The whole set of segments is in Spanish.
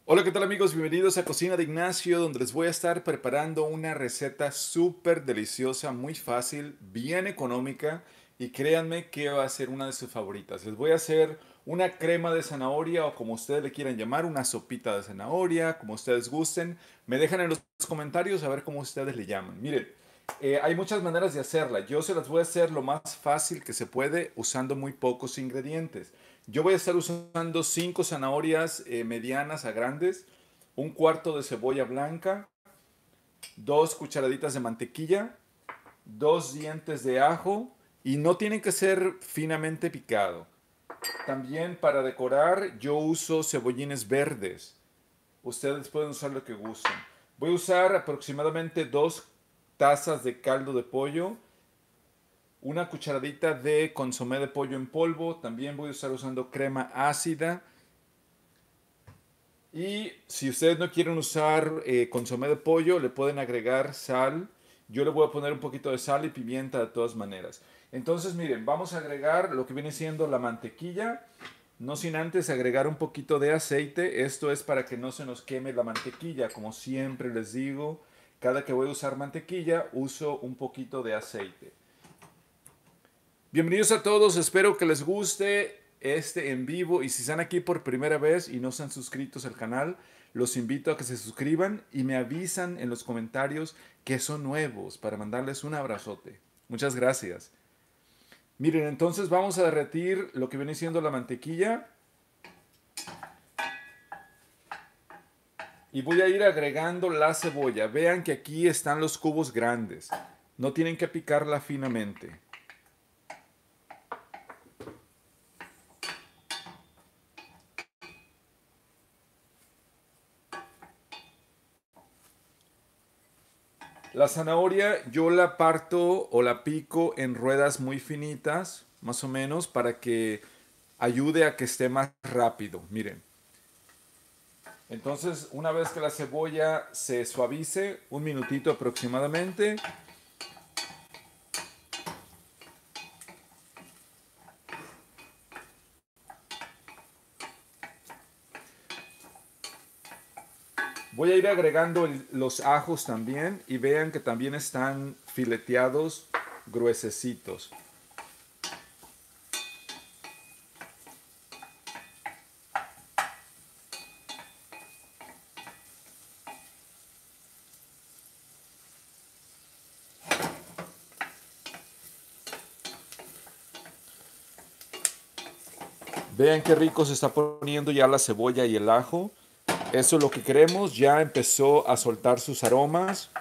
Hola, ¿qué tal amigos? Bienvenidos a Cocina de Ignacio, donde les voy a estar preparando una receta súper deliciosa, muy fácil, bien económica y créanme que va a ser una de sus favoritas. Les voy a hacer una crema de zanahoria o como ustedes le quieran llamar, una sopita de zanahoria, como ustedes gusten. Me dejan en los comentarios a ver cómo ustedes le llaman. Miren, hay muchas maneras de hacerla. Yo se las voy a hacer lo más fácil que se puede usando muy pocos ingredientes. Yo voy a estar usando 5 zanahorias medianas a grandes, un cuarto de cebolla blanca, 2 cucharaditas de mantequilla, 2 dientes de ajo y no tienen que ser finamente picado. También para decorar yo uso cebollines verdes. Ustedes pueden usar lo que gusten. Voy a usar aproximadamente 2 tazas de caldo de pollo, una cucharadita de consomé de pollo en polvo. También voy a estar usando crema ácida. Y si ustedes no quieren usar consomé de pollo, le pueden agregar sal. Yo le voy a poner un poquito de sal y pimienta de todas maneras. Entonces, miren, vamos a agregar lo que viene siendo la mantequilla. No sin antes agregar un poquito de aceite. Esto es para que no se nos queme la mantequilla. Como siempre les digo, cada que voy a usar mantequilla, uso un poquito de aceite. Bienvenidos a todos, espero que les guste este en vivo y si están aquí por primera vez y no se han suscritos al canal, los invito a que se suscriban y me avisan en los comentarios que son nuevos para mandarles un abrazote. Muchas gracias. Miren, entonces vamos a derretir lo que viene siendo la mantequilla y voy a ir agregando la cebolla. Vean que aquí están los cubos grandes, no tienen que picarla finamente. La zanahoria yo la parto o la pico en ruedas muy finitas, más o menos, para que ayude a que esté más rápido. Miren. Entonces, una vez que la cebolla se suavice, un minutito aproximadamente, voy a ir agregando los ajos también y vean que también están fileteados gruesecitos. Vean qué rico se está poniendo ya la cebolla y el ajo. Eso es lo que queremos. Ya empezó a soltar sus aromas.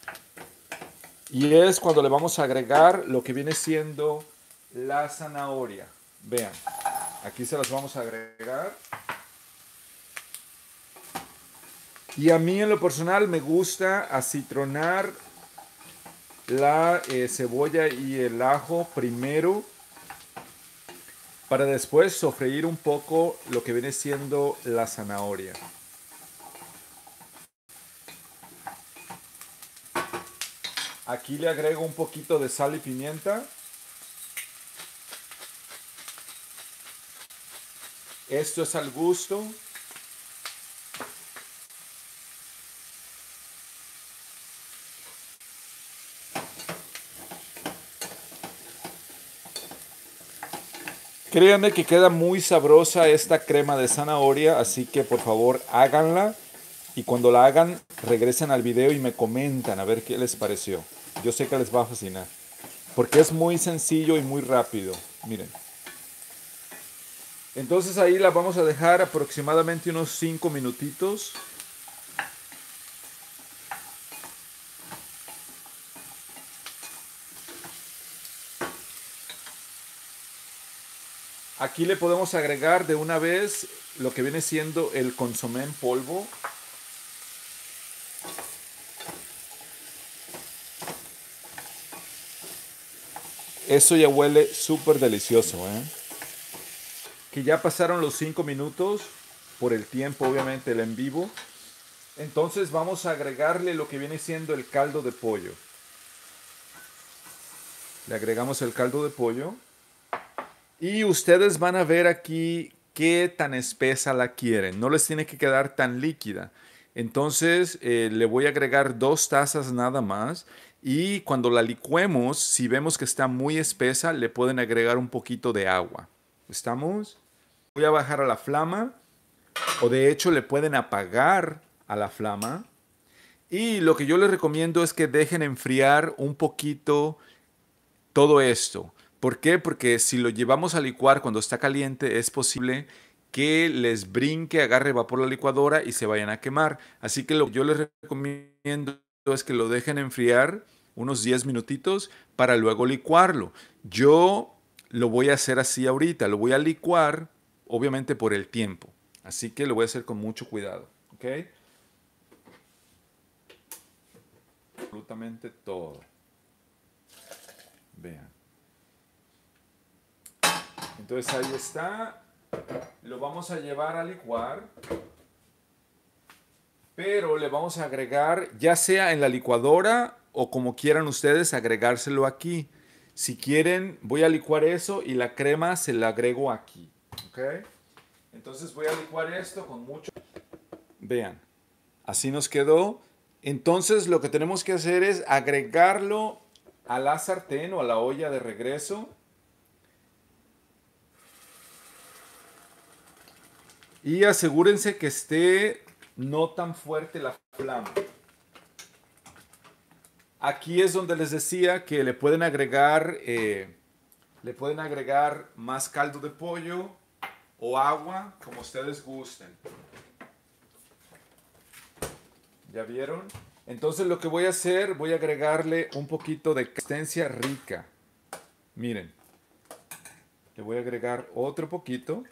Y es cuando le vamos a agregar lo que viene siendo la zanahoria. Vean, aquí se las vamos a agregar. Y a mí en lo personal me gusta acitronar la cebolla y el ajo primero para después sofreír un poco lo que viene siendo la zanahoria. Aquí le agrego un poquito de sal y pimienta. Esto es al gusto. Créanme que queda muy sabrosa esta crema de zanahoria, así que por favor háganla y cuando la hagan regresen al video y me comentan a ver qué les pareció. Yo sé que les va a fascinar, porque es muy sencillo y muy rápido. Miren. Entonces ahí la vamos a dejar aproximadamente unos 5 minutitos. Aquí le podemos agregar de una vez lo que viene siendo el consomé en polvo. Eso ya huele súper delicioso, ¿eh? Que ya pasaron los 5 minutos por el tiempo, obviamente, el en vivo. Entonces vamos a agregarle lo que viene siendo el caldo de pollo. Le agregamos el caldo de pollo. Y ustedes van a ver aquí qué tan espesa la quieren. No les tiene que quedar tan líquida. Entonces le voy a agregar 2 tazas nada más. Y cuando la licuemos, si vemos que está muy espesa, le pueden agregar un poquito de agua. ¿Estamos? Voy a bajar a la flama. O de hecho le pueden apagar a la flama. Y lo que yo les recomiendo es que dejen enfriar un poquito todo esto. ¿Por qué? Porque si lo llevamos a licuar cuando está caliente, es posible que les brinque, agarre vapor la licuadora y se vayan a quemar. Así que lo que yo les recomiendo es que lo dejen enfriar unos 10 minutitos para luego licuarlo. Yo lo voy a hacer así ahorita, lo voy a licuar, obviamente por el tiempo. Así que lo voy a hacer con mucho cuidado. ¿Ok? Absolutamente todo. Vean. Entonces ahí está. Lo vamos a llevar a licuar. Pero le vamos a agregar, ya sea en la licuadora o como quieran ustedes, agregárselo aquí. Si quieren, voy a licuar eso y la crema se la agrego aquí. ¿Ok? Entonces voy a licuar esto con mucho. Vean, así nos quedó. Entonces lo que tenemos que hacer es agregarlo a la sartén o a la olla de regreso. Y asegúrense que esté no tan fuerte la flama. Aquí es donde les decía que le pueden agregar más caldo de pollo o agua, como ustedes gusten. ¿Ya vieron? Entonces lo que voy a hacer, voy a agregarle un poquito de consistencia rica. Miren, le voy a agregar otro poquito.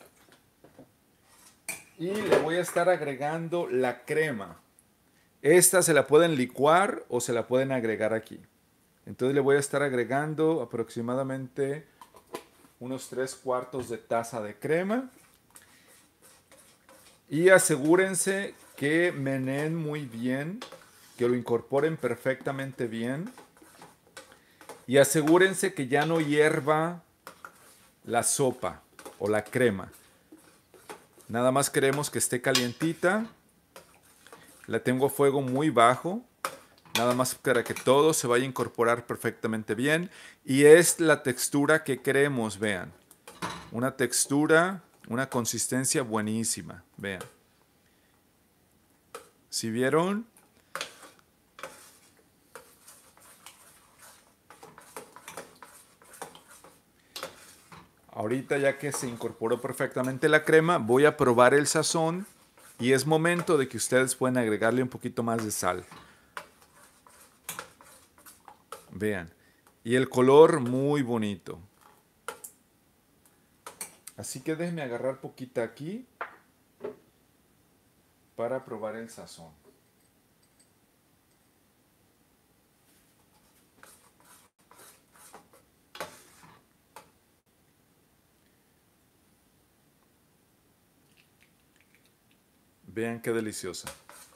Y le voy a estar agregando la crema. Esta se la pueden licuar o se la pueden agregar aquí. Entonces le voy a estar agregando aproximadamente unos 3/4 de taza de crema. Y asegúrense que meneen muy bien, que lo incorporen perfectamente bien. Y asegúrense que ya no hierva la sopa o la crema. Nada más queremos que esté calientita. La tengo a fuego muy bajo. Nada más para que todo se vaya a incorporar perfectamente bien. Y es la textura que queremos, vean. Una textura, una consistencia buenísima, vean. ¿Sí vieron? Ahorita ya que se incorporó perfectamente la crema, voy a probar el sazón y es momento de que ustedes puedan agregarle un poquito más de sal. Vean. Y el color muy bonito. Así que déjenme agarrar poquita aquí para probar el sazón. Vean qué deliciosa.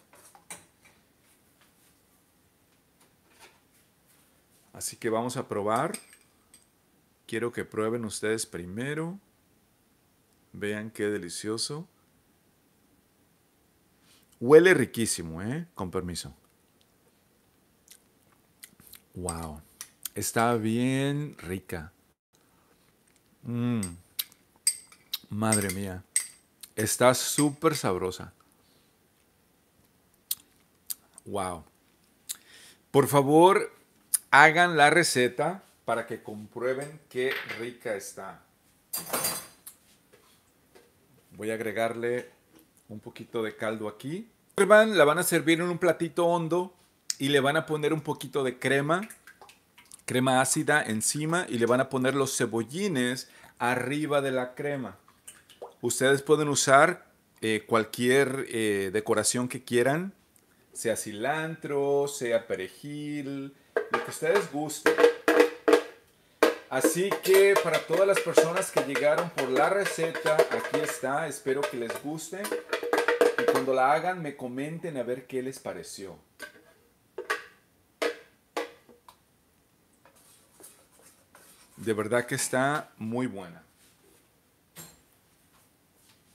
Así que vamos a probar. Quiero que prueben ustedes primero. Vean qué delicioso. Huele riquísimo, ¿eh? Con permiso. Wow. Está bien rica. Madre mía. Está súper sabrosa. Wow. Por favor, hagan la receta para que comprueben qué rica está. Voy a agregarle un poquito de caldo aquí. La van a servir en un platito hondo y le van a poner un poquito de crema ácida encima y le van a poner los cebollines arriba de la crema. Ustedes pueden usar cualquier decoración que quieran, sea cilantro, sea perejil, lo que ustedes gusten. Así que para todas las personas que llegaron por la receta, aquí está, espero que les guste. Y cuando la hagan me comenten a ver qué les pareció. De verdad que está muy buena.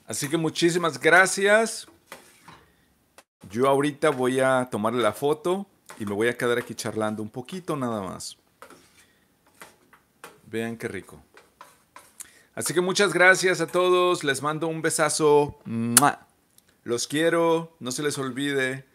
Así que muchísimas gracias. Yo ahorita voy a tomarle la foto y me voy a quedar aquí charlando un poquito nada más. Vean qué rico. Así que muchas gracias a todos. Les mando un besazo. ¡Mua! Los quiero. No se les olvide.